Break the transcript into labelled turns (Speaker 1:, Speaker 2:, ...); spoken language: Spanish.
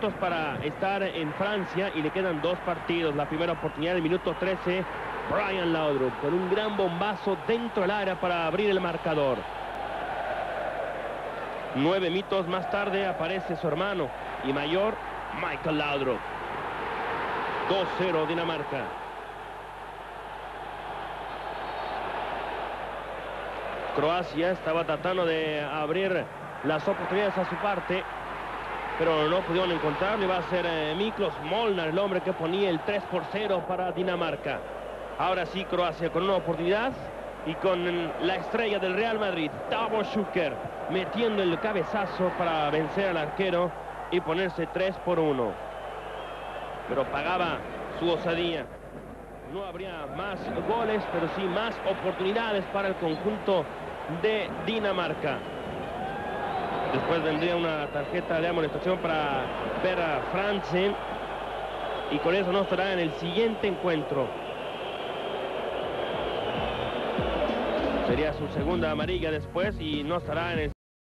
Speaker 1: minutos para estar en Francia y le quedan 2 partidos. La primera oportunidad, el minuto 13, Brian Laudrup con un gran bombazo dentro del área para abrir el marcador. 9 minutos más tarde aparece su hermano y mayor, Michael Laudrup. 2-0 Dinamarca. Croacia estaba tratando de abrir las oportunidades a su parte, pero no pudieron encontrarlo. Iba a ser Miklos Molnar el hombre que ponía el 3-0 para Dinamarca. Ahora sí, Croacia con una oportunidad y con la estrella del Real Madrid, Davor Šuker, metiendo el cabezazo para vencer al arquero y ponerse 3-1. Pero pagaba su osadía. No habría más goles, pero sí más oportunidades para el conjunto de Dinamarca. Después vendría una tarjeta de amonestación para Vera Frantzen y con eso no estará en el siguiente encuentro. Sería su segunda amarilla después y no estará en el